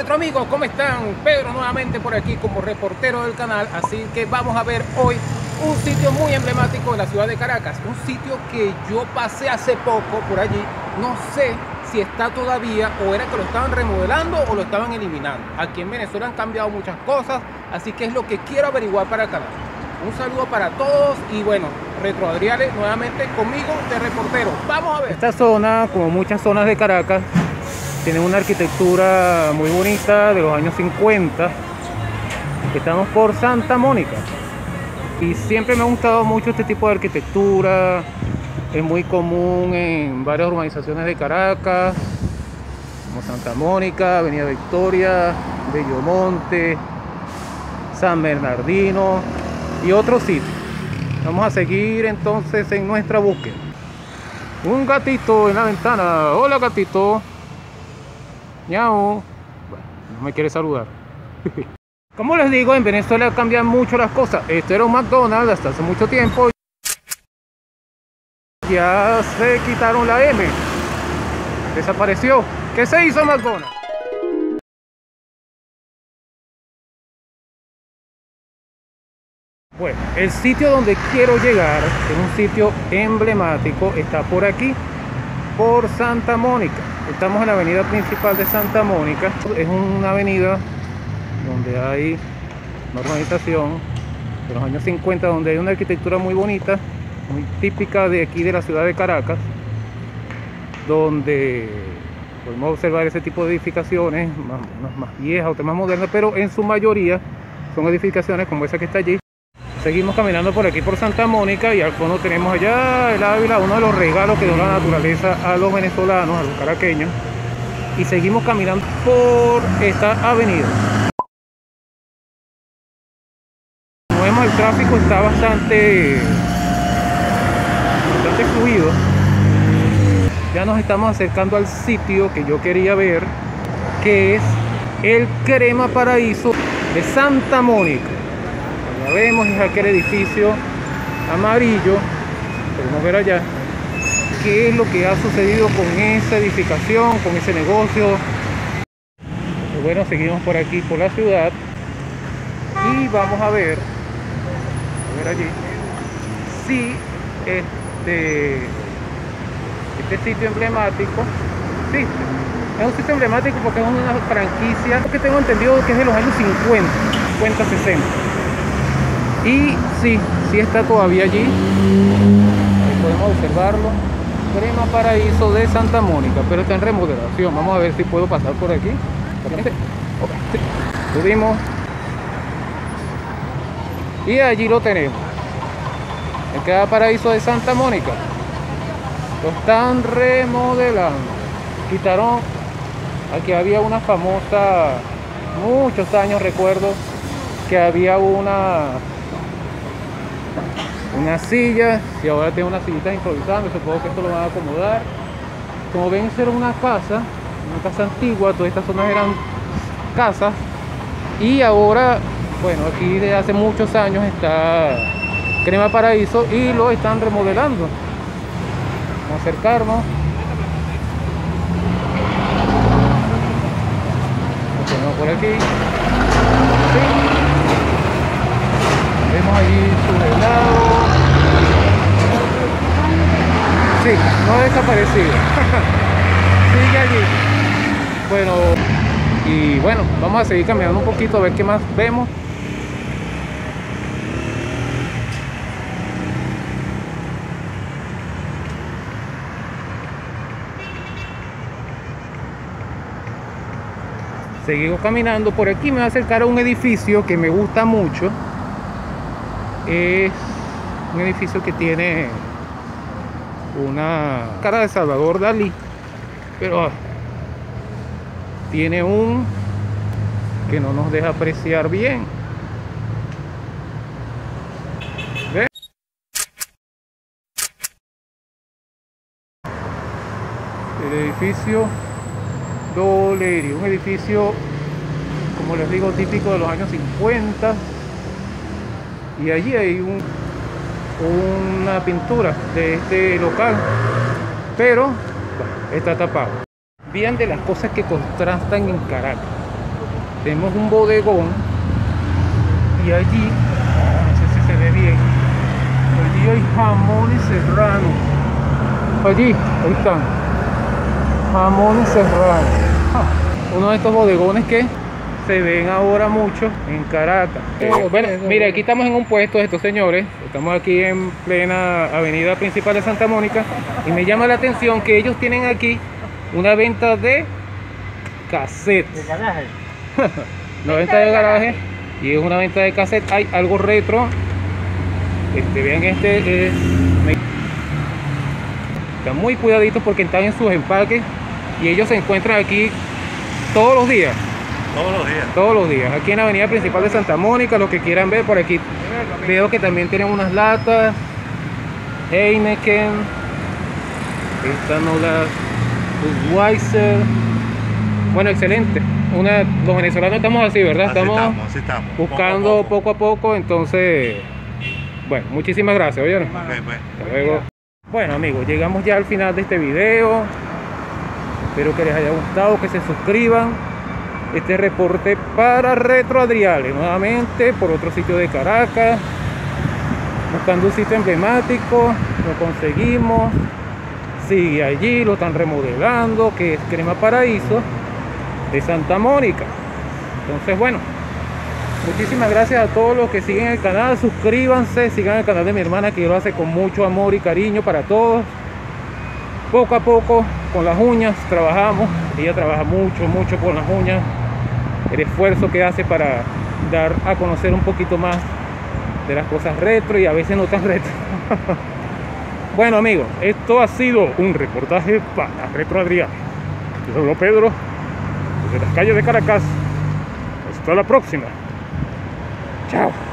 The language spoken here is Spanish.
nuestros amigos, ¿cómo están? Pedro nuevamente por aquí como reportero del canal, así que vamos a ver hoy un sitio muy emblemático de la ciudad de Caracas, un sitio que yo pasé hace poco por allí, no sé si está todavía o era que lo estaban remodelando o lo estaban eliminando. Aquí en Venezuela han cambiado muchas cosas, así que es lo que quiero averiguar para el canal. Un saludo para todos y bueno, Retro Adriales nuevamente conmigo de reportero. Vamos a ver. Esta zona, como muchas zonas de Caracas, tiene una arquitectura muy bonita de los años 50. Estamos por Santa Mónica y siempre me ha gustado mucho este tipo de arquitectura. Es muy común en varias urbanizaciones de Caracas, como Santa Mónica, Avenida Victoria, Bellomonte, San Bernardino y otros sitios. Vamos a seguir entonces en nuestra búsqueda. Un gatito en la ventana. Hola, gatito. Miau. Bueno, no me quiere saludar. Como les digo, en Venezuela cambian mucho las cosas. Esto era un McDonald's hasta hace mucho tiempo. Ya se quitaron la M. Desapareció. ¿Qué se hizo McDonald's? Bueno, el sitio donde quiero llegar es un sitio emblemático. Está por aquí, por Santa Mónica. Estamos en la avenida principal de Santa Mónica. Es una avenida donde hay una urbanización de los años 50, donde hay una arquitectura muy bonita, muy típica de aquí de la ciudad de Caracas, donde podemos observar ese tipo de edificaciones, unas más viejas, otras más modernas, pero en su mayoría son edificaciones como esa que está allí. Seguimos caminando por aquí por Santa Mónica y al fondo tenemos allá el Ávila, uno de los regalos que dio la naturaleza a los venezolanos, a los caraqueños. Y seguimos caminando por esta avenida. Como vemos, el tráfico está bastante fluido. Ya nos estamos acercando al sitio que yo quería ver, que es el Crema Paraíso de Santa Mónica. Ya vemos, es aquel edificio amarillo. Podemos ver allá qué es lo que ha sucedido con esa edificación, con ese negocio. Pero bueno, seguimos por aquí, por la ciudad, y vamos a ver allí si este sitio emblemático existe. Es un sitio emblemático porque es una franquicia que tengo entendido que es de los años 50, 60. Y sí está todavía allí. Ahí podemos observarlo. Crema Paraíso de Santa Mónica, pero está en remodelación. Vamos a ver si puedo pasar por aquí. Subimos. Y allí lo tenemos. El Crema Paraíso de Santa Mónica. Lo están remodelando. Quitaron. Aquí había una famosa, muchos años recuerdo que había una silla, y ahora tiene unas sillitas improvisadas. Supongo que esto lo van a acomodar. Como ven, era una casa antigua. Todas estas zonas eran casas, y ahora, bueno, aquí desde hace muchos años está Crema Paraíso y lo están remodelando. Vamos a acercarnos. Nos ponemos por aquí. Sí. Vemos allí su helado. Sí, no ha desaparecido. Sigue allí. Bueno, y bueno, vamos a seguir caminando un poquito a ver qué más vemos. Seguimos caminando. Por aquí me voy a acercar a un edificio que me gusta mucho. Es un edificio que tiene una cara de Salvador Dalí, pero tiene un que no nos deja apreciar bien. ¿Ven? El edificio Doleri, un edificio, como les digo, típico de los años 50. Y allí hay una pintura de este local, pero bueno, está tapado. Bien, de las cosas que contrastan en Caracas. tenemos un bodegón y allí, no sé si se ve bien, allí hay jamones serranos. Allí, ahí están, jamones serranos. Uno de estos bodegones que se ven ahora mucho en Caracas. Bueno, mira, aquí estamos en un puesto de estos señores. Estamos aquí en plena avenida principal de Santa Mónica y me llama la atención que ellos tienen aquí una venta de cassettes. ¿De garaje? Una venta de garaje y es una venta de cassette. Hay algo retro. Vean, este es... Están muy cuidaditos porque están en sus empaques y ellos se encuentran aquí todos los días. Todos los días. Todos los días. Aquí en la avenida principal de Santa Mónica, los que quieran ver por aquí. Veo que también tienen unas latas. Heineken. Estas no las... Budweiser. Bueno, excelente. Los venezolanos estamos así, ¿verdad? Así estamos. Buscando poco a poco, entonces... Bueno, muchísimas gracias, ¿oyeron? Ok, pues. Hasta luego. Bueno, amigos, llegamos ya al final de este video. Espero que les haya gustado, que se suscriban. Este reporte para Retro Adriales, nuevamente por otro sitio de Caracas, buscando un sitio emblemático. Lo conseguimos, sigue allí, lo están remodelando, que es Crema Paraíso de Santa Mónica. Entonces, bueno, muchísimas gracias a todos los que siguen el canal. Suscríbanse, sigan el canal de mi hermana, que lo hace con mucho amor y cariño para todos. Poco a poco con las uñas trabajamos. Ella trabaja mucho con las uñas. El esfuerzo que hace para dar a conocer un poquito más de las cosas retro y a veces no tan retro. Bueno, amigos, esto ha sido un reportaje para Retro Adriales. Yo soy Pedro, desde las calles de Caracas. Hasta la próxima. Chao.